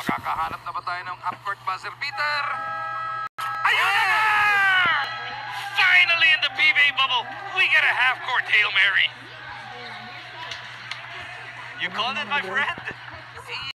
Makakahanap na ba tayo ng upcourt buzzer beater? Ayun na! Finally in the PBA bubble, we get a half-court Hail Mary. You call it, my friend?